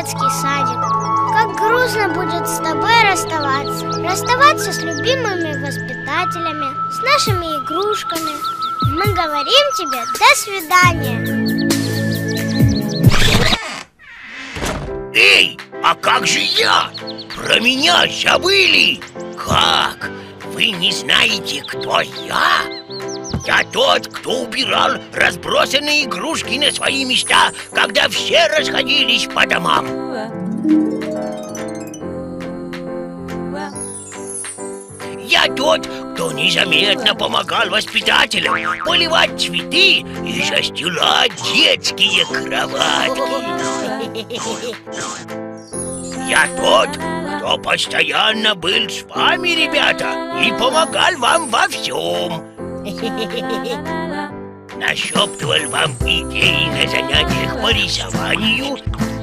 детский садик. Как грустно будет с тобой расставаться. Расставаться с любимыми воспитателями, с нашими игрушками. Мы говорим тебе до свидания. Эй, а как же я? Про меня забыли? Как? Вы не знаете, кто я? Я тот, кто убирал разбросанные игрушки на свои места, когда все расходились по домам. Я тот, кто незаметно помогал воспитателям поливать цветы и застилать детские кроватки. Я тот, кто постоянно был с вами, ребята, и помогал вам во всем. Нашептывал вам идеи на занятиях по рисованию.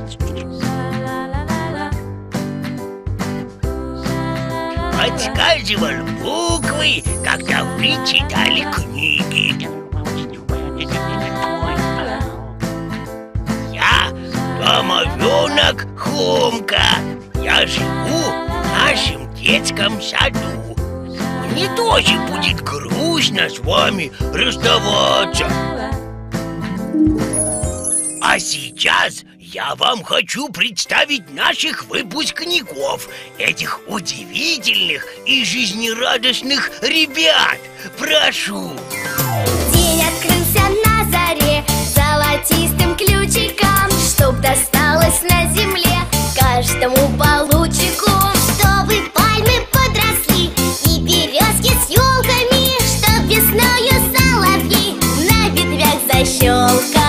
Подсказывал буквы, когда вы читали книги. Я домовенок Хомка. Я живу в нашем детском саду. Мне тоже будет грустно с вами расставаться. А сейчас я вам хочу представить наших выпускников, этих удивительных и жизнерадостных ребят. Прошу. День открылся на заре золотистым ключиком, чтоб досталось на земле каждому по лучику, чтобы пальмы подросли и березки с елками, чтоб весною соловьи на ветвях защелкали.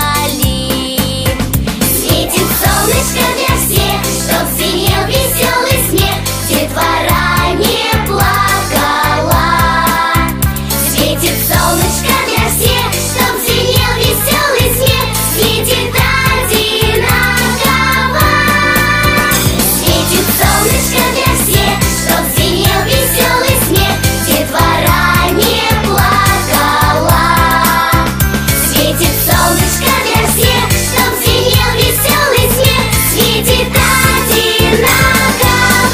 Светит солнышко для всех, чтоб звенел веселый смех, детвора не плакала. Светит солнышко для всех, чтоб звенел веселый смех, светит одинаково. Светит солнышко для всех, чтоб звенел веселый смех, детвора не плакала. Светит солнышко для всех, чтоб звенел веселый смех, светит одинаково.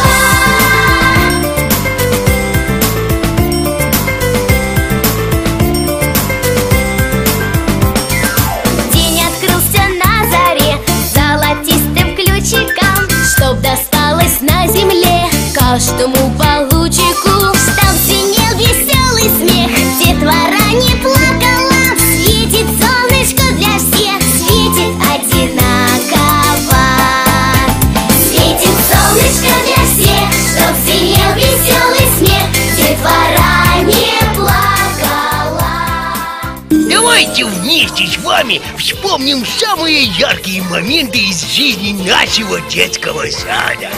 День открылся на заре золотистым ключиком, чтоб досталось на земле каждому по лучику, чтоб звенел веселый смех, детвора не плакала. Светит солнышко для всех, светит одинаково. Светит солнышко для всех, чтоб звенел веселый смех, детвора не плакала. Давайте вместе с вами вспомним самые яркие моменты из жизни нашего детского сада.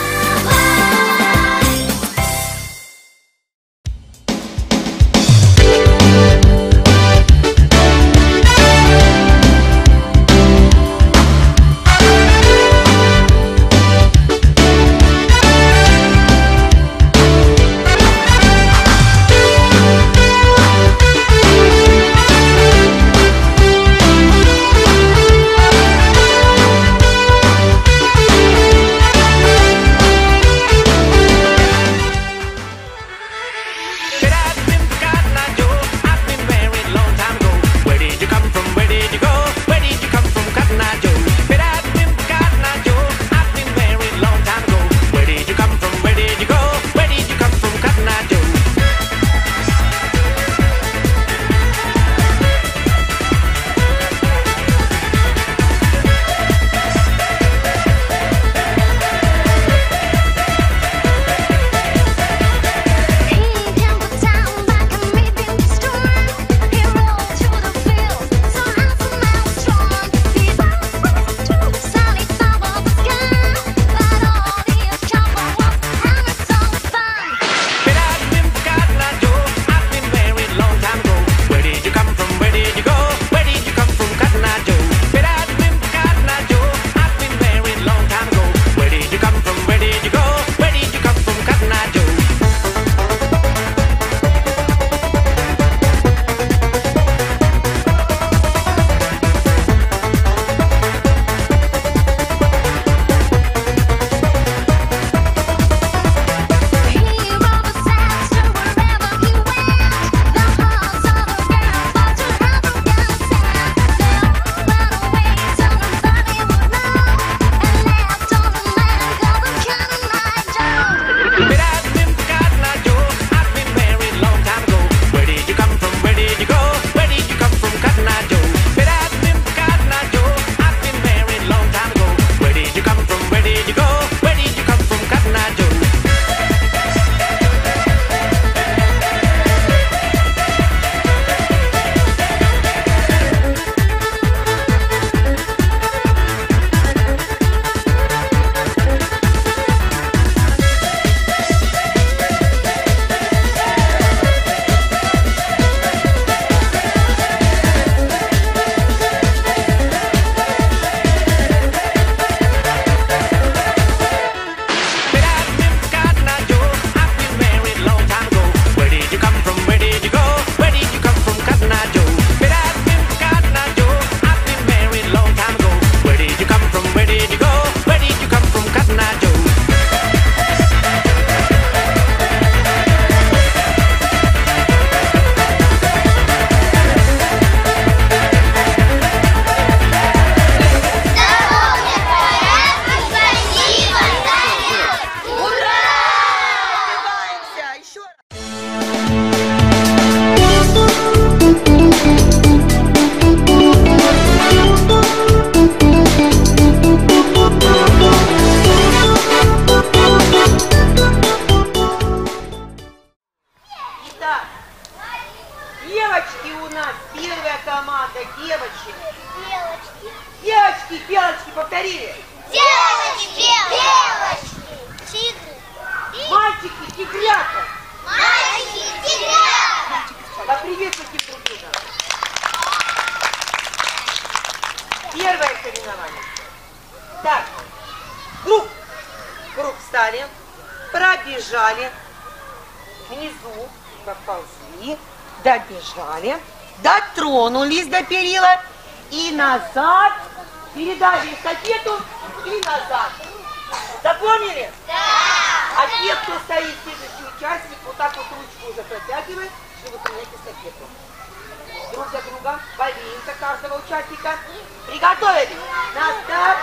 круг встали, пробежали, внизу поползли, добежали, дотронулись до перила и назад, передали эстафету и назад. Запомнили? Да! А те, кто стоит, следующий участник, вот так вот ручку уже протягивает, чтобы принять эстафету. Друг за другом, половинка каждого участника. Приготовились. На старт.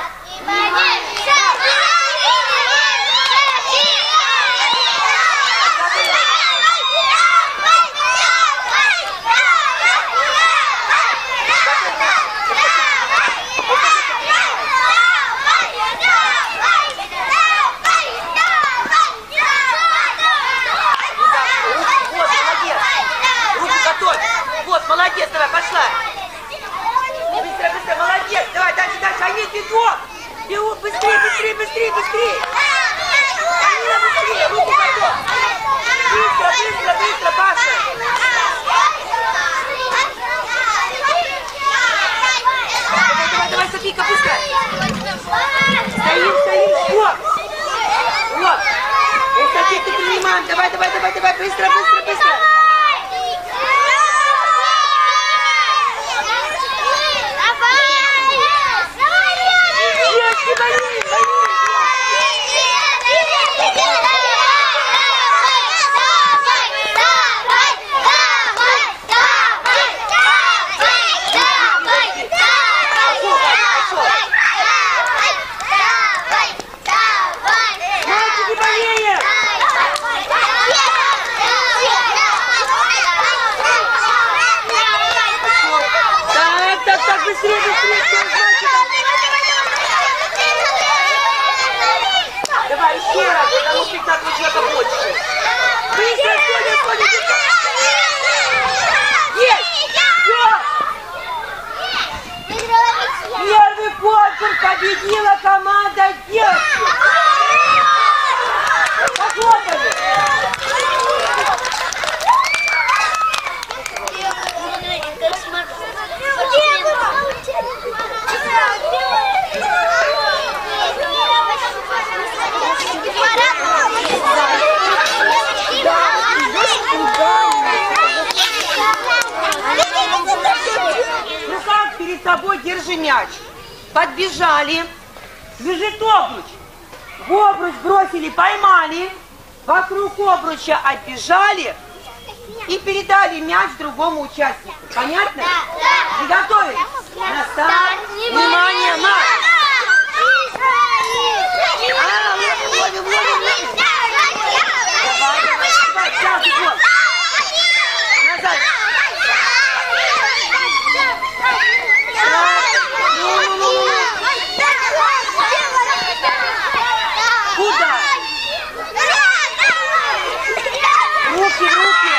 Молодец, давай, пошла. Быстро, быстро, молодец. Давай, дальше, дальше. Они бегут. Бегут, быстрее, быстрее, быстрее, быстрее. Они быстрее, руку готов. Быстро, быстро, быстро, Паша. Давай, давай, Софийка, быстро. Стоим, стоим, вот. Вот. Эстафету принимаем. Давай, давай, давай, давай, быстро, быстро, быстро. Быстрее, быстрее, давай еще раз, потому что так вот человека больше. Быстро, сходи, сходи, есть! Все! Первый конкурс победила команда девушек. Похлопали! В руках перед собой держи мяч. Подбежали. Бежит обруч. В обруч бросили, поймали. Вокруг обруча отбежали и передали мяч другому участнику. Понятно? Да. Приготовились? На старт. Внимание, марш! Ловим, ловим, ловим. Давай, давай, давай, сейчас, вот. Назад. Куда? Руки, руки.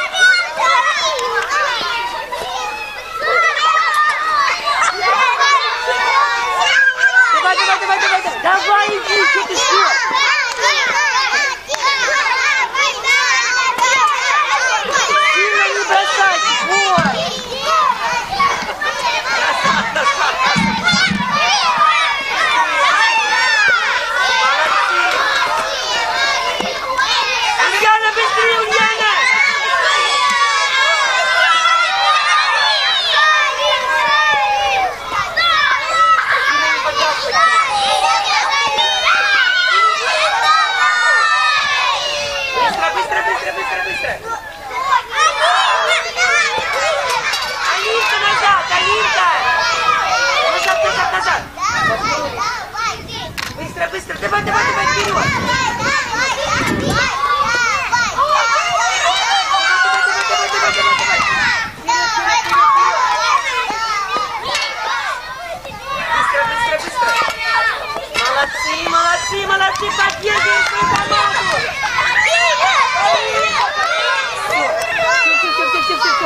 Давай, давай, давай, давай. Давай, иди, что ты ждешь? Сильно не бросайте, вот. Ульяна, быстрее, Ульяна! Быстро, быстро, быстро, быстро, быстро! Алинка, назад, Алинка! Назад, назад, назад! Быстро, быстро, давай, давай, давай, вперед! Молодцы, молодцы, молодцы, поддерживаем свою команду! Все.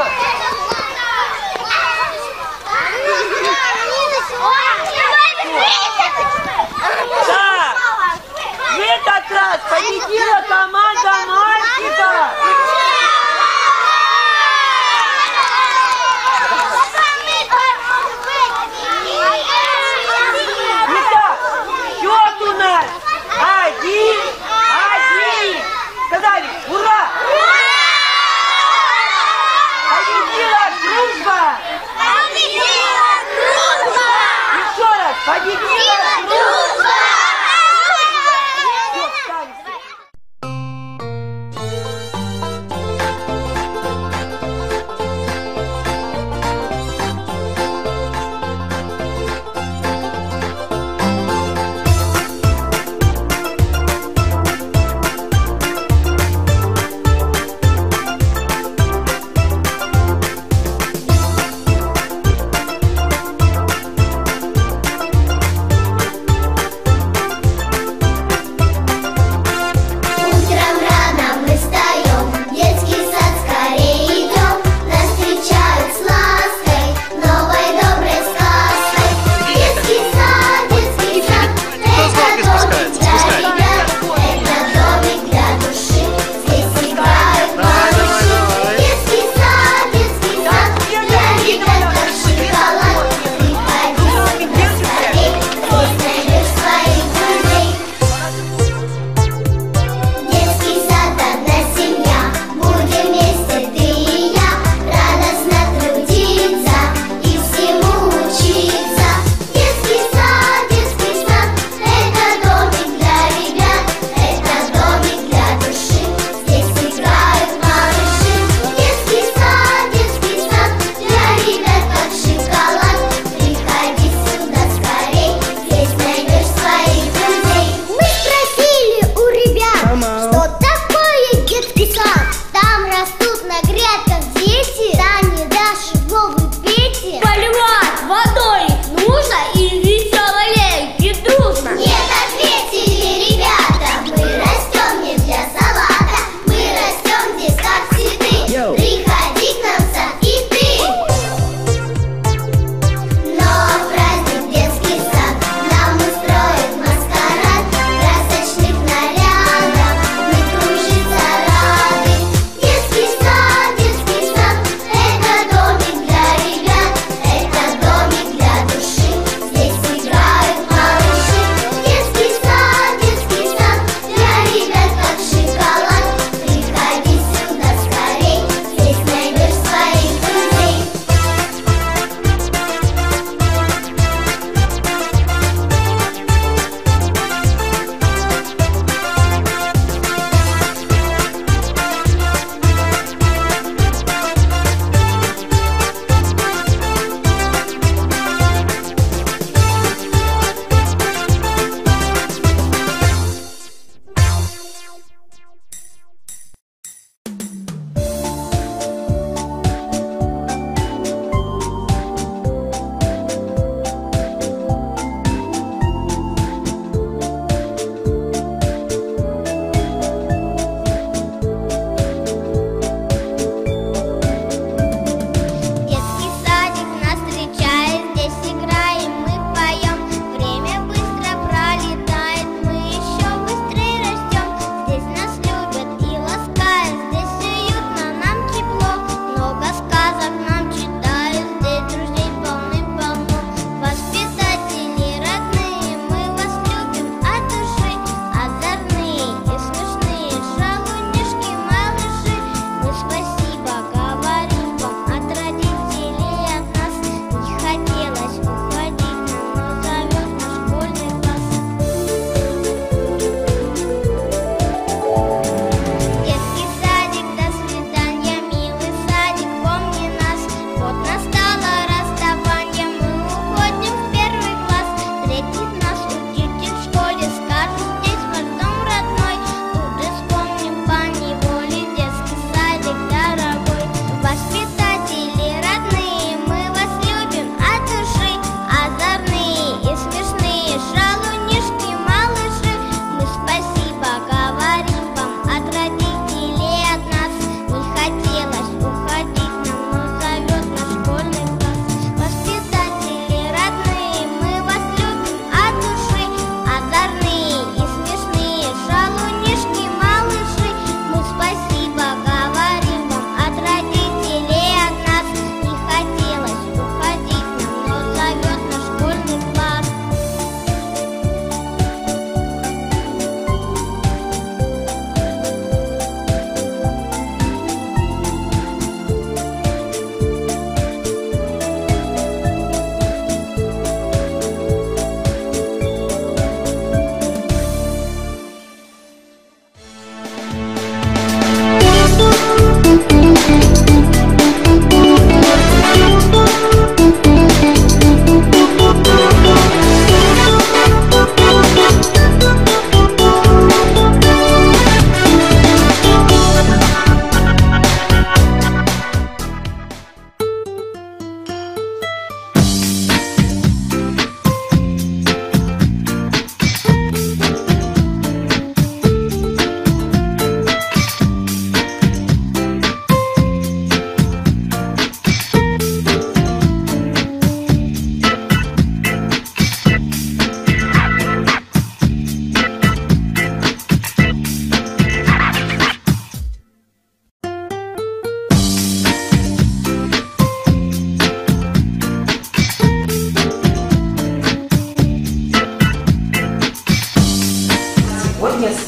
Да, в этот раз победила команда мальчика! Итак, счет у нас 1-0.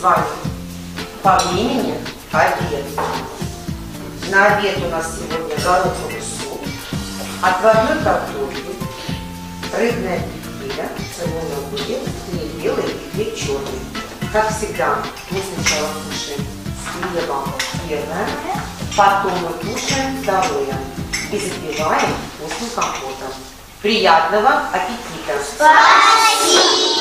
вами по времени обед. На обед у нас сегодня гороховый суп, отварной картофель, рыбная пикля, цельной огурец, хлеб белый и хлеб черный. Как всегда, мы сначала кушаем с хлебом первое, потом мы кушаем второе и запиваем вкусным компотом. Приятного аппетита! Спасибо!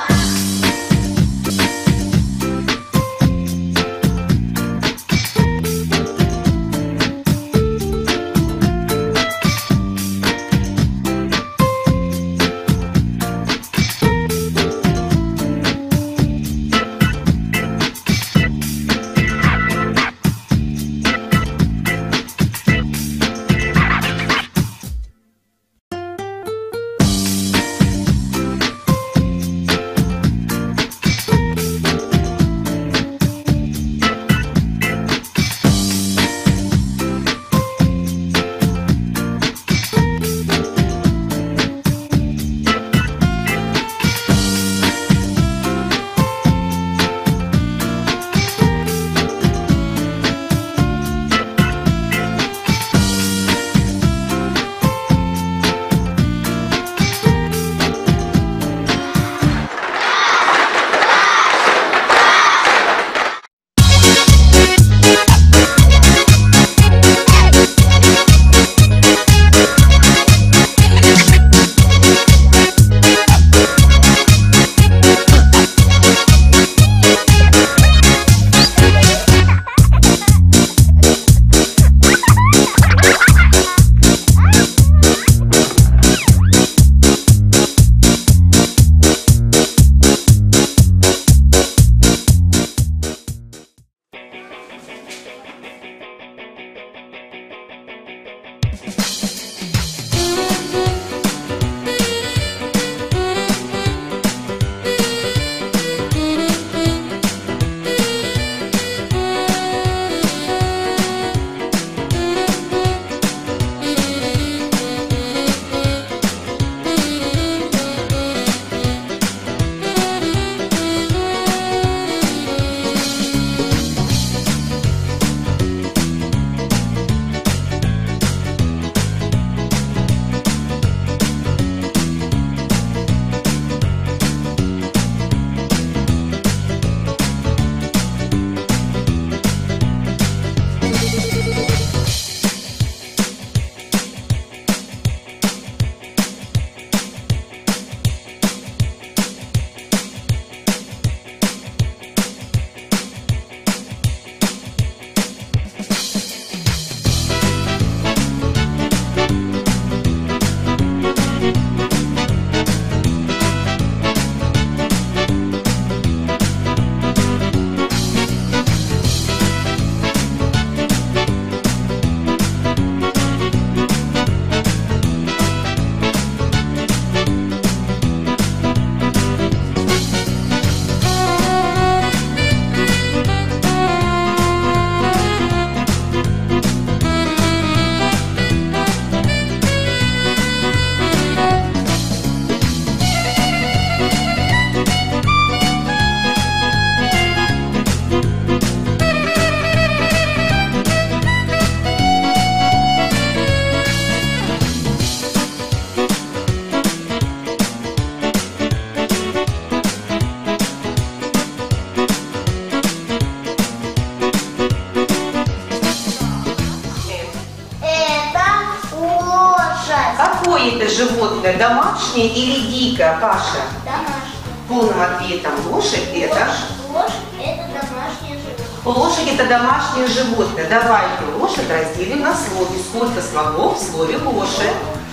это животное домашнее или дикое, Паша? Домашнее. Полным ответом лошадь это? Лошадь это домашнее животное. Лошадь это домашнее животное. Давайте лошадь разделим на слоги. Сколько слогов в слове лошадь?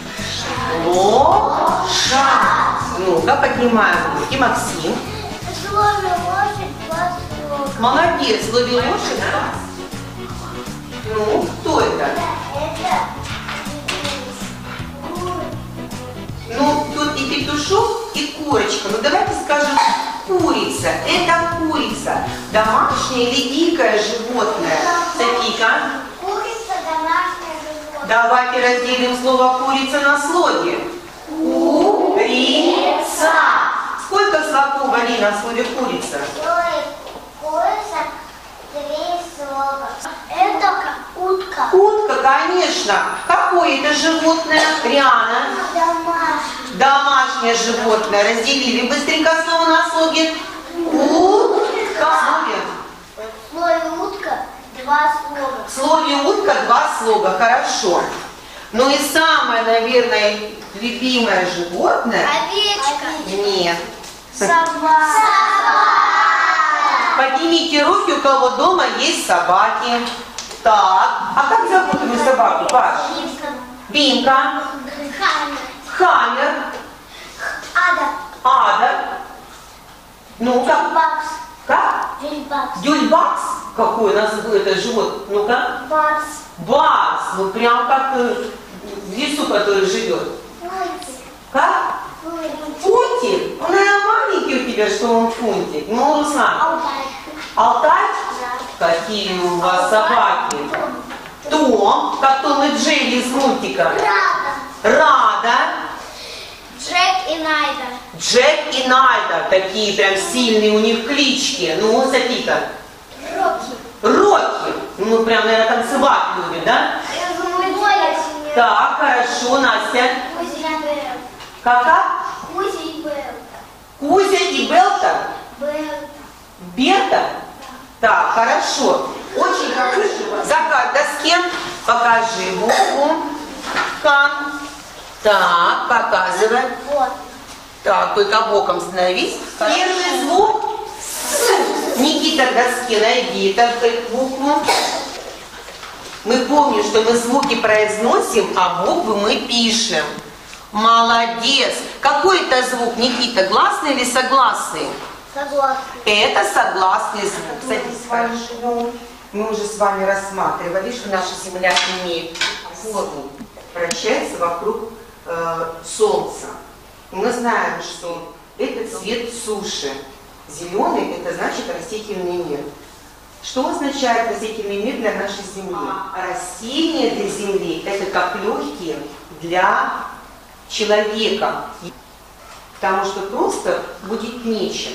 Лошадь. Ну-ка, поднимаем руки, Максим. В слове лошадь два слога. Молодец, в слове лошадь. Ну, кто это? Ну, тут и петушок, и курочка. Ну, давайте скажем, курица. Это курица. Домашнее или дикое животное? Софийка? Курица домашнее животное. Давайте разделим слово курица на слоги. Курица. Сколько слогов, Алина, в слове курица? Курица. животное? Риана? Домашний. Домашнее животное. Разделили быстренько слово на слоги. Утка. В слове утка 2 слога. В слове утка 2 слога. Хорошо. Ну и самое, наверное, любимое животное. Овечка. Нет. Собака. Поднимите руки, у кого дома есть собаки. Так, а как зовут эту собаку, Паш? Бимка. Хаммер. Ада. Ада. Ну-ка. Бакс. Как? Дюльбакс. Дюльбакс? Какой у нас это живот? Ну-ка. Барс. Барс. Ну прям как в лесу, который живет. Как? Фунтик? Он, наверное, маленький у тебя, что он фунтик. Ну, Руслан. Алтай. Алтай? Да. Какие у вас собаки? Том, как Том и Джерри из мультика. Рада. Рада. Джек и Найда. Джек и Найда. Такие прям сильные у них клички. Ну, Софика. Рокки. Рокки. Ну, прям, наверное, танцевать любит, да? Я думаю, Боя. Так, хорошо, Настя. Кузя и Белл. Как? Кузя и Белл. Кузя и Белта? Белл. Берта? Так, хорошо. Очень хорошо. Закат доске. Покажи букву. К. Так, показывай. Вот. Так, только боком становись. Первый звук. С. Никита к доске, найди эту букву. Мы помним, что мы звуки произносим, а буквы мы пишем. Молодец. Какой это звук, Никита? Гласный или согласный? Согласна. Это согласный звук. Садись, хорошо. Мы уже с вами рассматривали, что наша Земля имеет форму, вращается вокруг Солнца. И мы знаем, что это цвет суши. Зеленый – это значит растительный мир. Что означает растительный мир для нашей Земли? Растения для Земли – это как легкие для человека, потому что просто будет нечем.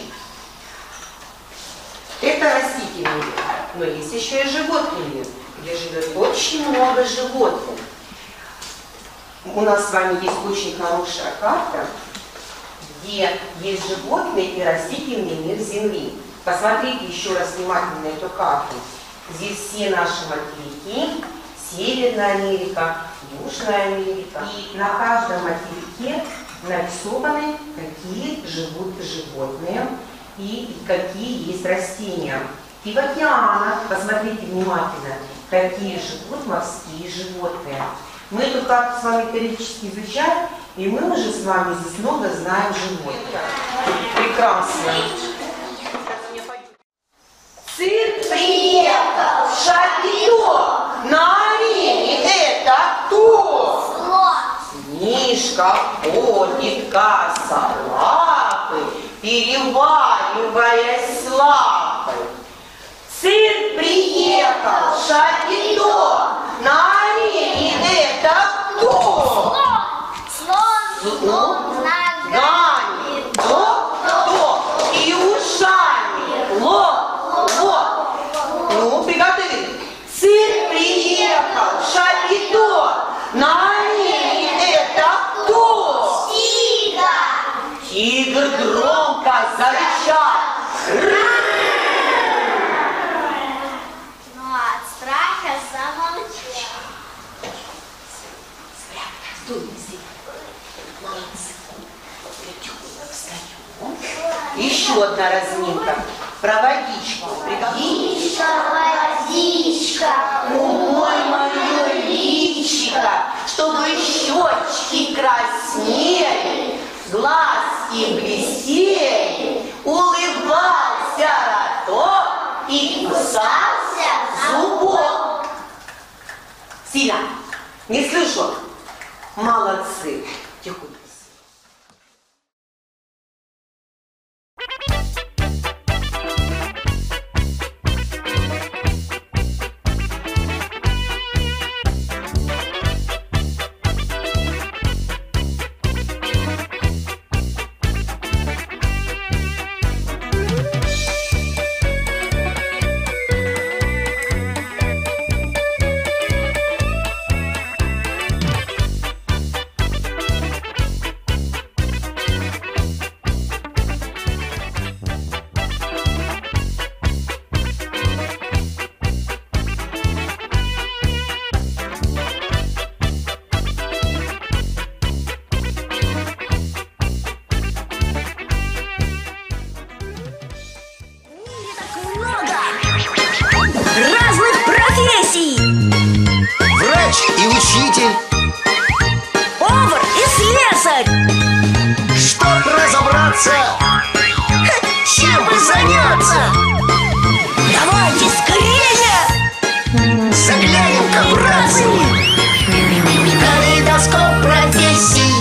Это растительный мир, но есть еще и животный мир, где живет очень много животных. У нас с вами есть очень хорошая карта, где есть животные и растительный мир Земли. Посмотрите еще раз внимательно эту карту. Здесь все наши материки, Северная Америка, Южная Америка. И на каждом материке нарисованы, какие живут животные и какие есть растения. И в океанах, посмотрите внимательно, какие живут морские животные. Мы эту карту с вами периодически изучаем, и мы уже с вами здесь много знаем животных. Прекрасно. Цирк приехал, шапито, на арене это кто? Слон. Мишка ходит косолапый, перевариваясь лапой. Цирк приехал, шапито, на арене это кто? Слон. Слон. Ногами, то, и ушами, ло. Ну, приготовили. Цирк приехал, шапито, на арене это кто? Тигр. Тигр громко зарычал. Но от страха замолчал. Еще одна разминка. Про водичку. Водичка, водичка, Умой мое личико, чтобы щечки краснели, глазки блестели, улыбался роток и кусался зубок. Сильно. Не слышу. Молодцы. Тихонько. учитель. Повар и слесарь. Чтоб разобраться, чем бы заняться. Давайте скорее! Заглянем-ка, братцы, Калейдоскоп профессий.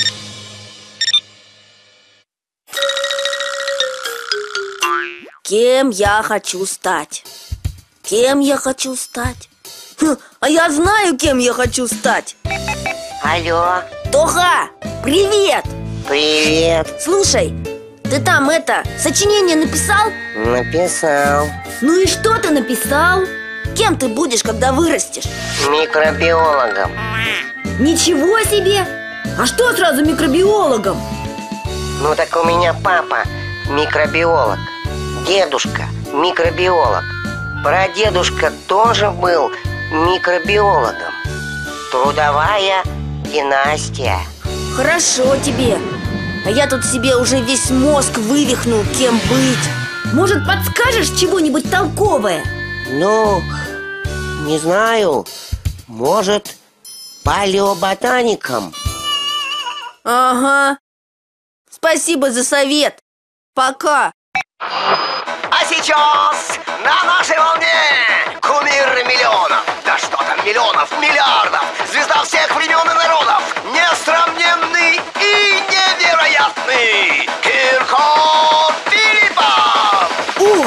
Кем я хочу стать? Кем я хочу стать? А я знаю, кем я хочу стать. Алло, Тоха, привет! привет. Слушай, ты там сочинение написал? Написал. Ну и что ты написал? Кем ты будешь, когда вырастешь? Микробиологом. Ничего себе! А что сразу микробиологом? Ну так у меня папа микробиолог, дедушка микробиолог, прадедушка тоже был микробиологом. Трудовая династия. Хорошо тебе. А я тут себе уже весь мозг вывихнул, кем быть. Может, подскажешь чего-нибудь толковое? Ну, не знаю, может, палеоботаником. Ага. Спасибо за совет. Пока. А сейчас на нашей волне кумир миллионов. Да что там миллионов, миллиардов. Звезда всех времен и народов. Несравненный и невероятный Киркоров Филиппов. О!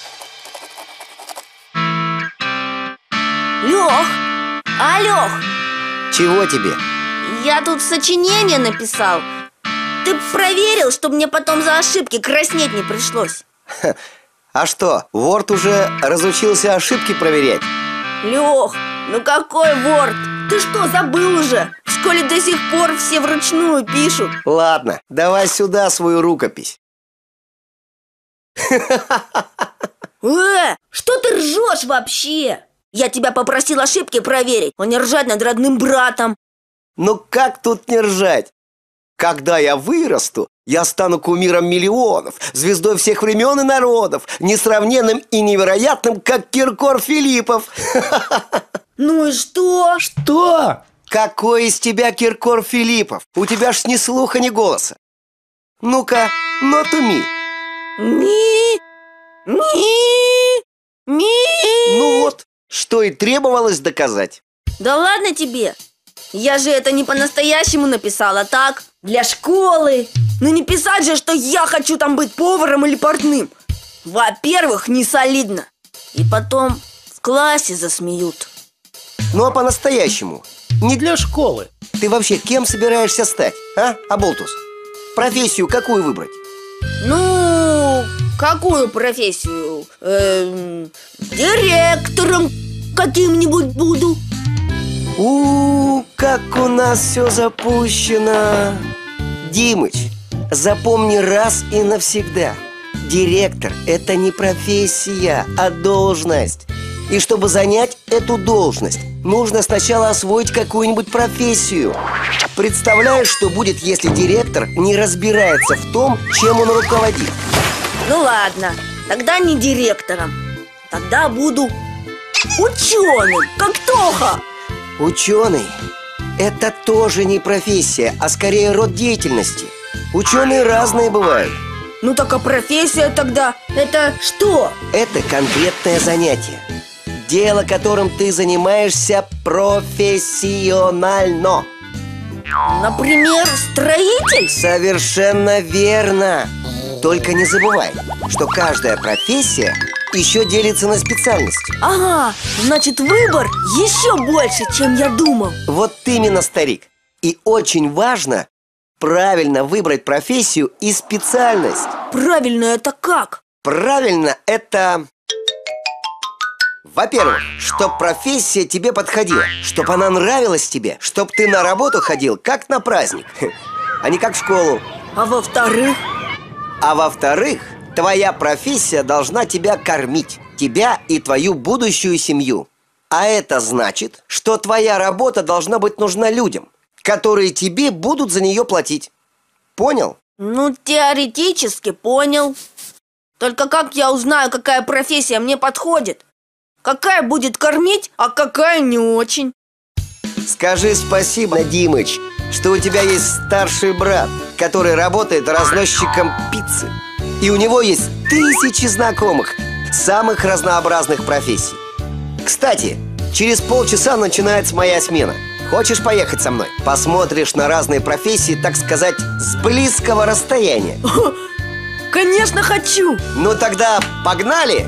Лёх! А, Лёх, Чего тебе? я тут сочинение написал. Ты проверил, чтобы мне потом за ошибки краснеть не пришлось? А что, Word уже разучился ошибки проверять? Лёх, ну какой Word? Ты что, забыл уже? В школе до сих пор все вручную пишут. Ладно, давай сюда свою рукопись. Что ты ржешь вообще? Я тебя попросил ошибки проверить, а не ржать над родным братом. Ну как тут не ржать? Когда я вырасту, я стану кумиром миллионов, звездой всех времен и народов, несравненным и невероятным, как Киркоров Филиппов. Ну и что? Что? Какой из тебя Киркоров Филиппов? У тебя ж ни слуха, ни голоса. Ну-ка, not to me. Ми, Ну вот, что и требовалось доказать. Да ладно тебе. Я же это не по-настоящему написала, так? Для школы. Ну не писать же, что я хочу там быть поваром или портным. Во-первых, не солидно. И потом в классе засмеют. Ну а по-настоящему, не для школы. Ты вообще кем собираешься стать, а, Аболтус? Профессию какую выбрать? Ну, какую профессию? Директором каким-нибудь буду. Как у нас все запущено. Димыч, запомни раз и навсегда: директор – это не профессия, а должность. И чтобы занять эту должность, нужно сначала освоить какую-нибудь профессию. Представляешь, что будет, если директор не разбирается в том, чем он руководит? Ну ладно, тогда не директором. Тогда буду ученым, как Тоха. Ученый – это тоже не профессия, а скорее род деятельности. Ученые разные бывают. Ну так а профессия тогда это что? Это конкретное занятие. Дело, которым ты занимаешься профессионально. Например, строитель? Совершенно верно. Только не забывай, что каждая профессия еще делится на специальности. Ага, значит выбор еще больше, чем я думал. Вот именно, старик. И очень важно правильно выбрать профессию и специальность. Правильно это как? Правильно это... Во-первых, чтоб профессия тебе подходила, чтоб она нравилась тебе, чтоб ты на работу ходил как на праздник, а не как в школу. А во-вторых? А во-вторых, твоя профессия должна тебя кормить, тебя и твою будущую семью. А это значит, что твоя работа должна быть нужна людям, которые тебе будут за нее платить. Понял? Ну, теоретически понял. Только как я узнаю, какая профессия мне подходит? Какая будет кормить, а какая не очень? Скажи спасибо, Димыч, что у тебя есть старший брат, который работает разносчиком пиццы. И у него есть тысячи знакомых самых разнообразных профессий. Кстати, через полчаса начинается моя смена. Хочешь поехать со мной? Посмотришь на разные профессии, так сказать, с близкого расстояния. Конечно, хочу! Ну тогда погнали!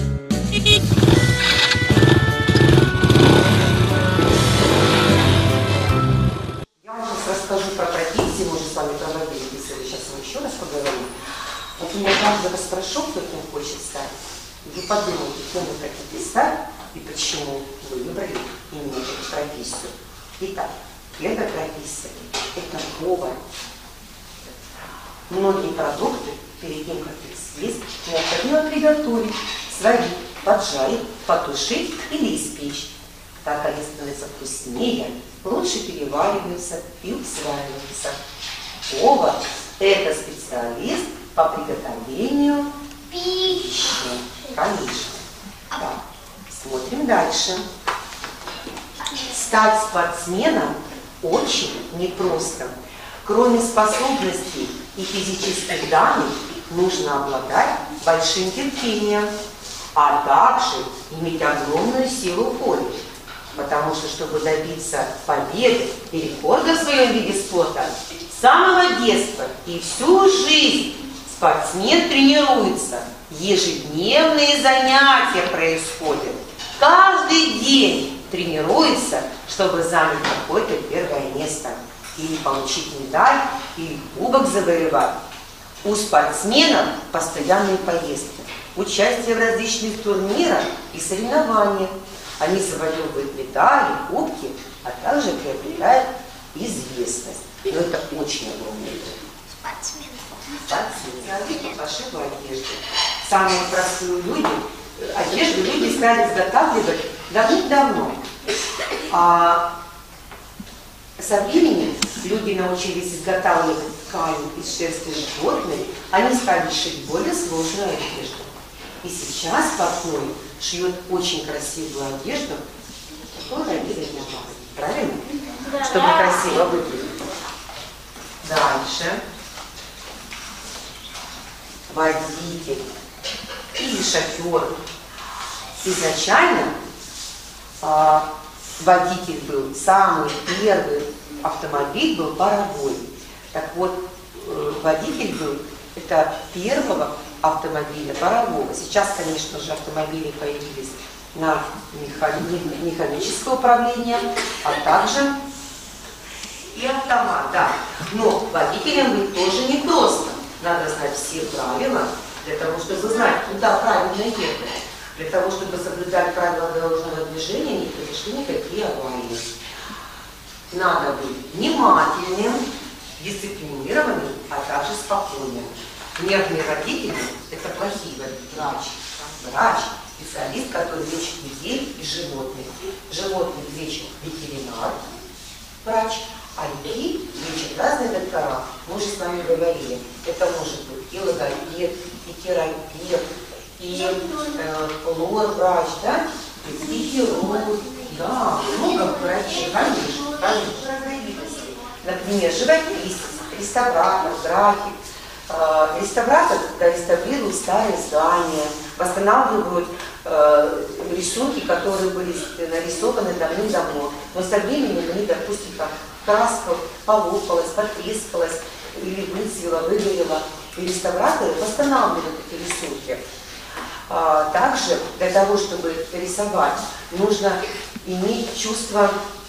Я вам сейчас расскажу про профессии, мы уже с вами проводили беседу, сейчас мы еще раз поговорим. Вот я каждого спрошу, кто кем хочет стать. Вы подумайте, кем вы хотите стать и почему вы выбрали именно эту профессию. Итак, первая профессия – это повар. Многие продукты, перед тем, как их съесть, необходимо приготовить, сварить, поджарить, потушить или испечь. Так они становятся вкуснее, лучше перевариваются и усваиваются. Повар – это специалист по приготовлению пищи. Конечно. Так, смотрим дальше. Стать спортсменом очень непросто. Кроме способностей и физических данных, нужно обладать большим терпением, а также иметь огромную силу воли. Потому что, чтобы добиться победы и рекорда в своем виде спорта, с самого детства и всю жизнь спортсмен тренируется. Ежедневные занятия происходят. Каждый день тренируется, чтобы занять какое-то первое место. Или получить медаль, или кубок завоевать. У спортсменов постоянные поездки, участие в различных турнирах и соревнованиях. Они завоевывают медали, кубки, а также приобретают известность. Но это очень огромный труд. Спортсмены. Пошиву одежду. Самую простую одежду люди стали изготавливать давным-давно. А со временем люди научились изготавливать ткань из шерсти животных, они стали шить более сложную одежду. И сейчас портной шьет очень красивую одежду, которая видит на вас. Правильно? Да. Чтобы красиво выглядеть. Дальше. Водитель или шофер. Изначально водитель был самый первый автомобиль был паровой. Так вот, водитель был это первого автомобиля парового. Сейчас, конечно же, автомобили появились на механическое управление, а также и автомат, да. Но водителям быть тоже непросто. Надо знать все правила для того, чтобы знать, куда правильно ехать. Для того, чтобы соблюдать правила дорожного движения, не произошли никакие аварии. Надо быть внимательным, дисциплинированным, а также спокойным. Нервные водители – это плохие водители. Врач – специалист, который лечит людей и животных. Животных лечит ветеринар, врач, а людей лечат разные доктора. Мы уже с вами говорили, это может быть и логопед, и терапевт, и лор-врач, да? И хирург, да, много врачей, конечно, разновидностей. Например, живописец, реставратор, график. Реставратор, когда реставрируют старые здания, восстанавливают рисунки, которые были нарисованы давным-давно. Но со временем они, допустим, как краска полопалась, потрескалась, или выцвела, выгорела. И реставраторы восстанавливают эти рисунки. Также для того, чтобы рисовать, нужно иметь чувство,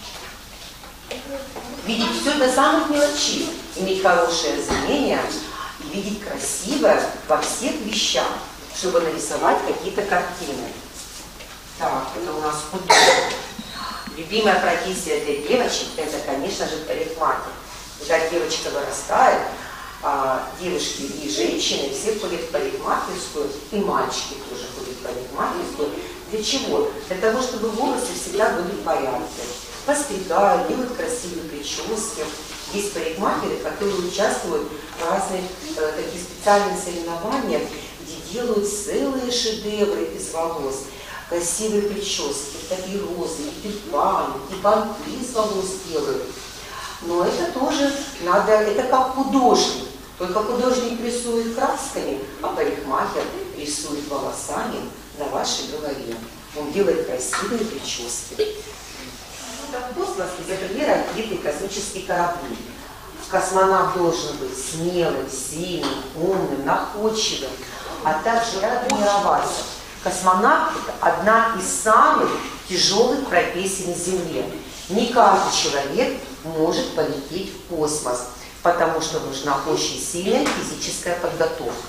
видеть все до самых мелочей, иметь хорошее зрение, видеть красивое во всех вещах, чтобы нарисовать какие-то картины. Так, это у нас художник. Любимая профессия для девочек – это, конечно же, парикмахер. Когда девочка вырастает, девушки и женщины все ходят в парикмахерскую, и мальчики тоже ходят в парикмахерскую. Для чего? Для того, чтобы волосы всегда были в порядке. Постригают, делают красивые прически. Есть парикмахеры, которые участвуют в разных таких специальных соревнованиях, где делают целые шедевры из волос. красивые прически, такие розы, и тюльпаны, и банты из волос делают. Но это тоже надо, это как художник. Только художник рисует красками, а парикмахер рисует волосами на вашей голове. Он делает красивые прически. В космосе изобрели ракеты, космические корабли. Космонавт должен быть смелым, сильным, умным, находчивым, а также тренироваться. Космонавт – это одна из самых тяжелых профессий на Земле. Не каждый человек может полететь в космос, потому что нужна очень сильная физическая подготовка.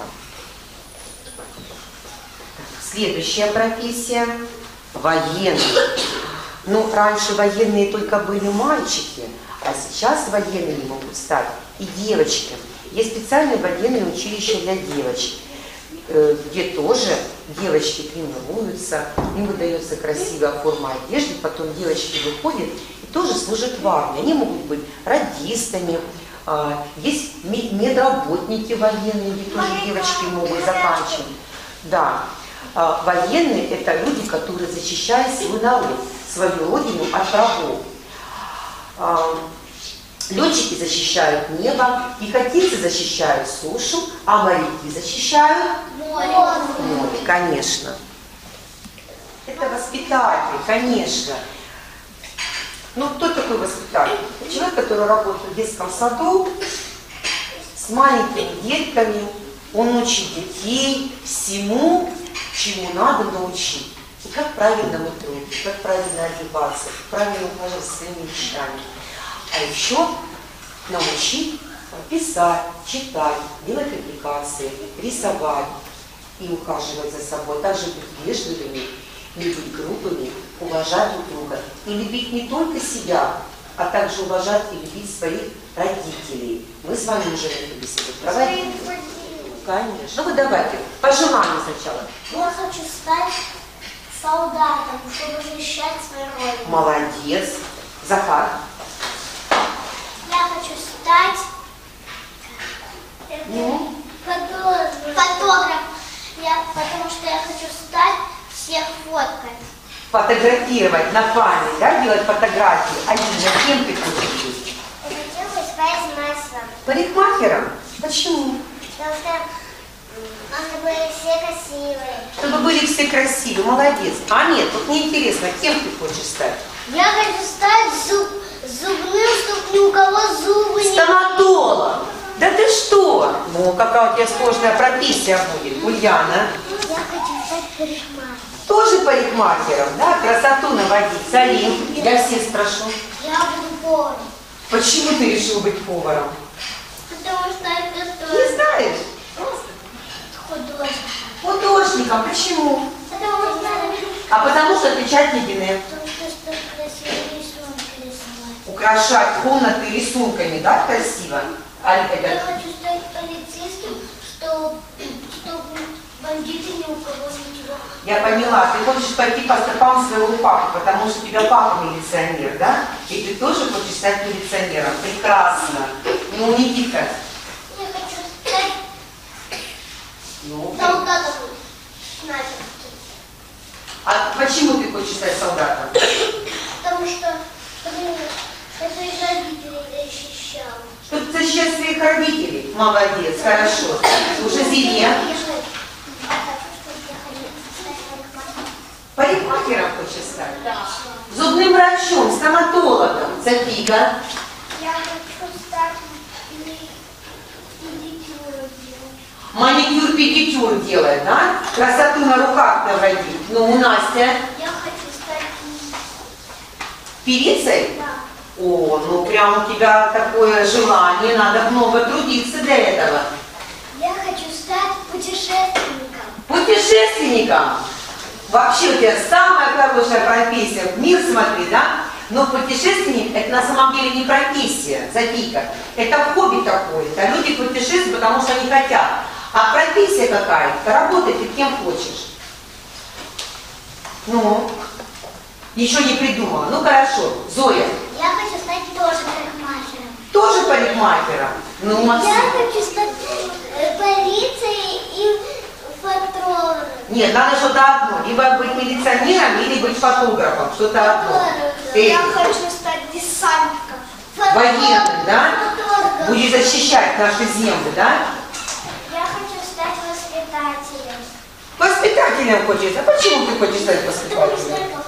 Следующая профессия – военный. Ну, раньше военные только были мальчики, а сейчас военными могут стать и девочки. Есть специальные военные училища для девочек, где тоже девочки тренируются, им выдается красивая форма одежды, потом девочки выходят и тоже служат в армии. Они могут быть радистами, есть медработники военные, где тоже девочки могут заканчивать. Да. Военные – это люди, которые защищают свой народ, свою родину от врагов. Летчики защищают небо, пехотинцы защищают сушу, а моряки защищают море, конечно. Это воспитатель, конечно. Ну, кто такой воспитатель? Человек, который работает в детском саду с маленькими детками, он учит детей всему, чему надо научить. И как правильно мыть руки, как правильно одеваться, как правильно ухаживать за своими вещами. А еще научить писать, читать, делать аппликации, рисовать и ухаживать за собой. Также быть вежливыми, не быть грубыми, уважать друг друга. И любить не только себя, а также уважать и любить своих родителей. Мы с вами уже это беседу проводили. Конечно. Ну вот давайте, пожелания сначала. Я хочу стать солдатом, чтобы защищать свою родину. Молодец. Захар. Я хочу стать фотограф, потому что я хочу стать всех фоткать. Фотографировать на память, да, делать фотографии. Алина, кем ты хочешь быть? Я хочу быть парикмахером. Парикмахером? Почему? Потому что они были все красивые. Чтобы были все красивые, молодец. А нет, вот мне интересно, кем ты хочешь стать? Я хочу стать зубным, чтобы ни у кого зубы не... Стоматолог! Да ты что? Ну, какая у тебя сложная профессия будет, Ульяна. Я хочу стать парикмахером. Тоже парикмахером, да? Красоту наводить. Салим, я всех спрошу. Я буду поваром. Почему ты решил быть поваром? Потому что я готовлю. Не знаешь? Художник. Художником. Почему? Потому что А потому что отвечать Ледине. Потому что красивые рисунки рисовать. Украшать комнаты рисунками, да, красиво? Алька, Я хочу стать полицейским, чтобы бандиты ни у кого ничего. Я поняла, ты хочешь пойти по стопам своего папы, потому что у тебя папа милиционер, да? И ты тоже хочешь стать милиционером. Прекрасно. Ну, Никита. Я хочу стать солдатом. А почему ты хочешь стать солдатом? Потому что это из родителей защищал. Чтобы защищать своих родителей. Молодец, хорошо. Уже Зине. Парикмахером хочешь стать? Да. Зубным врачом, стоматологом. Софига. Я хочу стать педикюр делать. Маникюр, педикюр делать, да? Красоту на руках наводить. Ну, Настя. Я хочу стать Певицей? Да. О, ну прям у тебя такое желание, надо много трудиться для этого. Я хочу стать путешественником. Путешественником? Вообще у тебя самая хорошая профессия. В мир смотри, да? Но путешественник это на самом деле не профессия, Софийка. Это хобби такое. Это люди путешествуют, потому что они хотят. А профессия какая-то, работать ты кем хочешь. Ну, еще не придумала. Ну хорошо, Зоя. Я хочу стать тоже парикмахером. Тоже парикмахером? Ну, Максим. Я хочу стать полицией и фотографом. Нет, надо что-то одно. Либо быть милиционером, или быть фотографом. Что-то одно. Я хочу стать десантником. Военным, да? Будешь защищать наши земли, да? Я хочу стать воспитателем. Воспитателем хочешь? А почему ты хочешь стать воспитателем?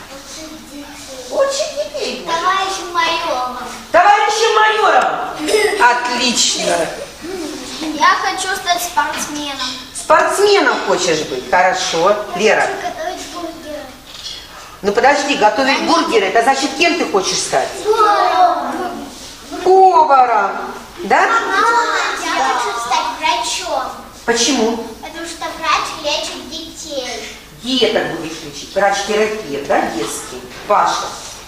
Учить детей. Товарищем майором. Товарищем майором? Отлично. Я хочу стать спортсменом. Спортсменом хочешь быть? Хорошо. Лера. Хочу готовить бургеры. Ну подожди, готовить бургеры, это значит, кем ты хочешь стать? Поваром. Поваром. Да? Я хочу стать врачом. Почему? Потому что врач лечит детей. Деток будешь лечить. Врач-терапевт, да, детский? Паша.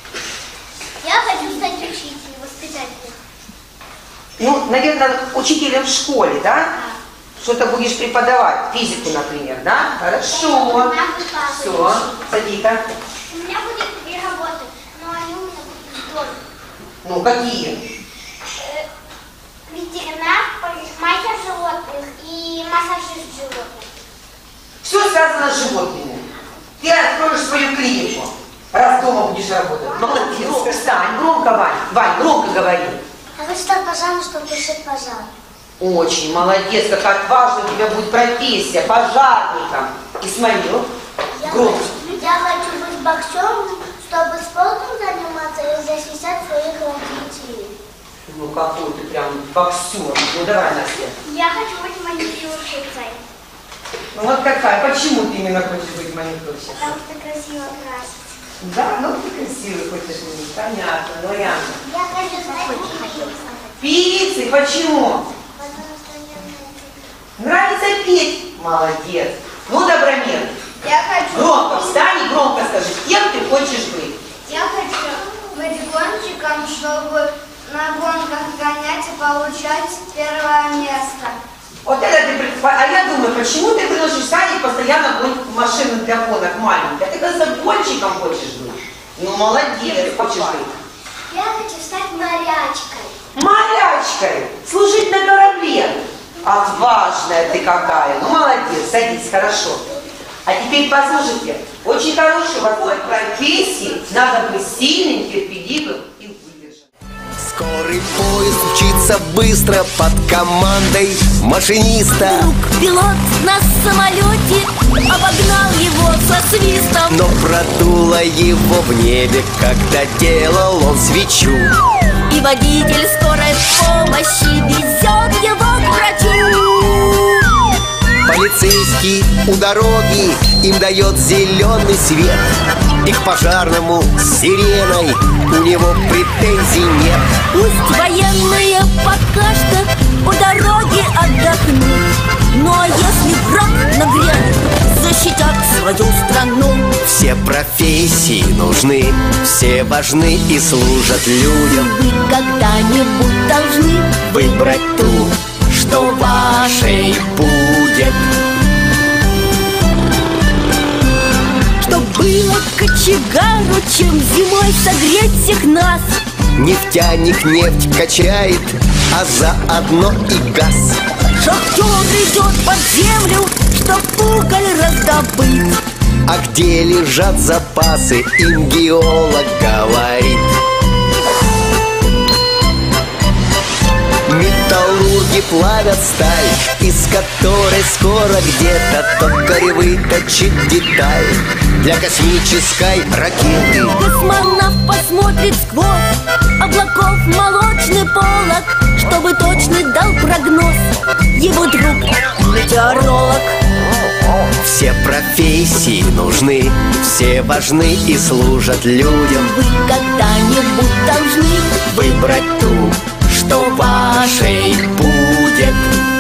Я хочу стать учителем, воспитателем. Ну, наверное, учителем в школе, да? Что-то будешь преподавать, физику, например, да? Хорошо. Все, сади-ка. У меня будет 3 работы, но они у меня будут в доме. Ну, какие? Ветеринар, парикмахер животных и массажист животных. Все связано с животными. Ты откроешь свою клинику, раз дома будешь работать. Молодец. Встань, громко, Вань. Вань, громко говори. Я хочу стать пожарным, чтобы тушить пожар. Очень молодец, как отважно у тебя будет профессия, пожарником. Исмаил, громко. Я хочу быть боксером, чтобы спортом заниматься и защищать своих родителей. Ну какой ты прям боксер. Ну давай, Настя. Я хочу быть маникюрщицей, Ну вот какая, почему ты именно хочешь быть маникюрщицей? потому что красиво красить. Да, ну ты красивый хочешь быть, понятно, ну реально. Я хочу стать певицей, Певицей, почему? потому что мне Нравится петь? Молодец. Ну, Добромир, Я хочу громко встань и громко скажи, кем ты хочешь быть? быть гонщиком, чтобы на гонках гонять и получать 1 место. Вот это ты, а я думаю, почему ты приносишь в садик постоянно машину для гонок маленькая? Ты как гонщиком хочешь быть? Ну, молодец, хочешь быть. Я хочу стать морячкой. Морячкой, служить на корабле. Отважная ты какая. Ну, молодец, садись, хорошо. А теперь послушайте, очень хорошей у вас профессии надо быть сильным, терпеливым и выдержанным. Скорый поезд мчится быстро под командой машиниста. Вдруг пилот на самолете обогнал его со свистом. Но продуло его в небе, когда делал он свечу. И водитель скорой помощи везет его к врачу. Полицейский у дороги им дает зеленый свет. И к пожарному с сиреной у него претензий нет. Пусть военные пока что у дороги отдохнут, но если враг нагрянет, защитят свою страну. Все профессии нужны, все важны и служат людям. Вы когда-нибудь должны Выбрать ту, что вашей будет. Чтоб было кочегару, чем зимой согреть всех нас. Нефтяник нефть качает, а заодно и газ. Шахтер идет под землю, чтоб уголь раздобыть. А где лежат запасы, им геолог говорит. Металлурги плавят сталь, из которой скоро где-то токарь выточит деталь для космической ракеты. Космонавт посмотрит сквозь облаков молочный полог, чтобы точный дал прогноз его друг метеоролог. Все профессии нужны, все важны и служат людям. Вы когда-нибудь должны Выбрать ту, что вашей будет.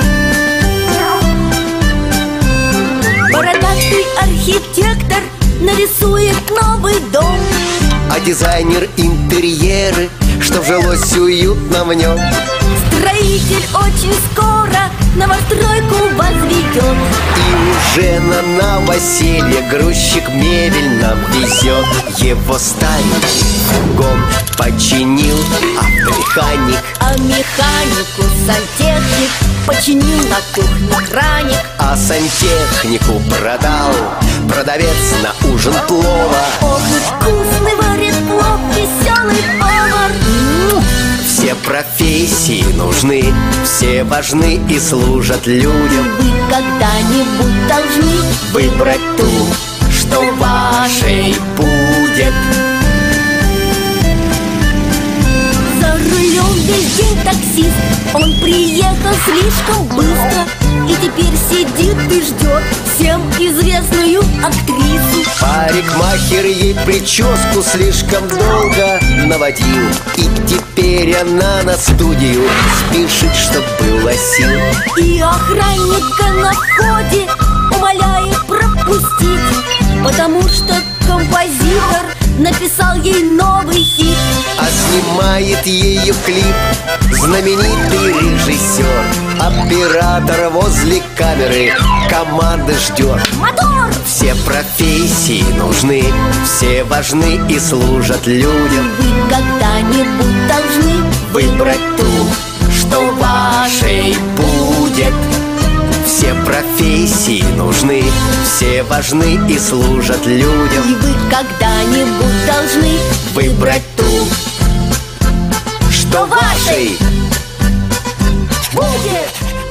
бородатый архитектор нарисует новый дом. А дизайнер интерьеры, чтоб жилось уютно в нем. Строитель очень скоро новостройку возведет. И уже на новоселье грузчик мебель нам везет. Его старенький фургон починил автомеханик, А механику сантехник починил на кухне краник. а сантехнику продал продавец на ужин плова. Ох, и вкусный варит плов веселый повар. Все профессии нужны, все важны и служат людям. Вы когда-нибудь должны Выбрать ту, что вашей будет. За рулем весь день таксист. Он приехал слишком быстро и теперь сидит и ждет всем известную актрису. Парикмахер ей прическу слишком долго наводил, и теперь она на студию спешит, чтоб было сил. И охранника на входе умоляет пропустить, потому что композитор написал ей новый хит. А снимает ее клип знаменитый режиссер. Оператор возле камеры команды ждет. Мотор! Все профессии нужны, все важны и служат людям. Вы когда-нибудь должны Выбрать ту, что вашей будет. Все профессии нужны, все важны и служат людям. И вы когда-нибудь должны Выбрать ту, что вашей будет.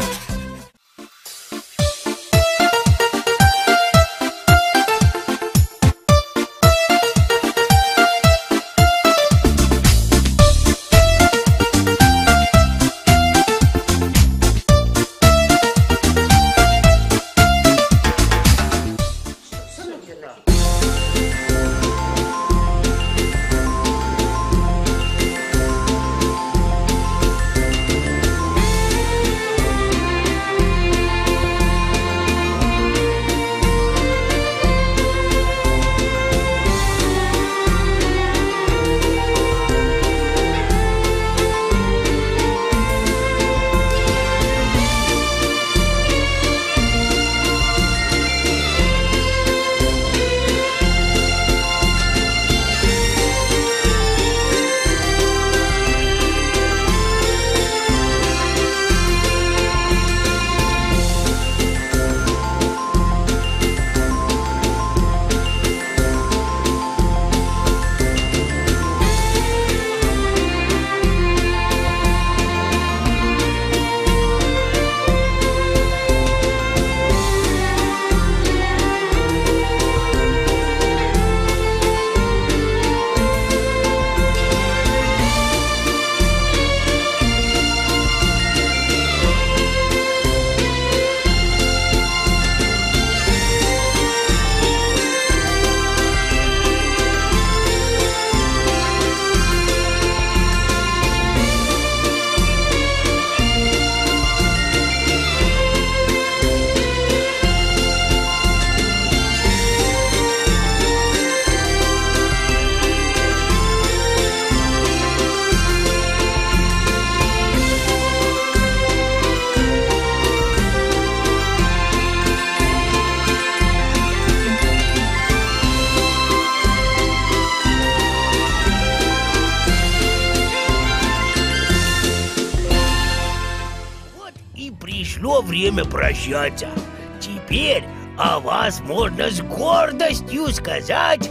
Пришло время прощаться. Теперь о вас можно с гордостью сказать: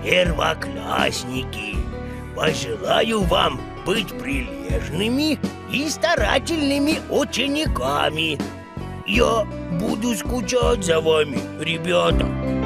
первоклассники. Пожелаю вам быть прилежными и старательными учениками. Я буду скучать за вами, ребята.